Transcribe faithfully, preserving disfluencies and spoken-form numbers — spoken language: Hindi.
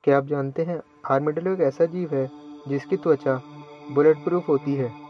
क्या आप जानते हैं आर्मेडिलो एक ऐसा जीव है जिसकी त्वचा बुलेट प्रूफ होती है?